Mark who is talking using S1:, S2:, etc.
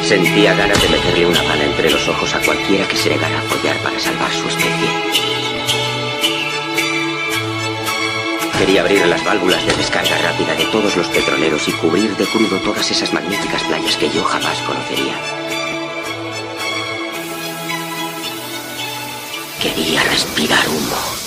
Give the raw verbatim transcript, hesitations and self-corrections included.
S1: Sentía ganas de meterle una bala entre los ojos a cualquiera que se negara a follar para salvar su especie. Quería abrir las válvulas de descarga rápida de todos los petroleros y cubrir de crudo todas esas magníficas playas que yo jamás conocería. Quería respirar humo.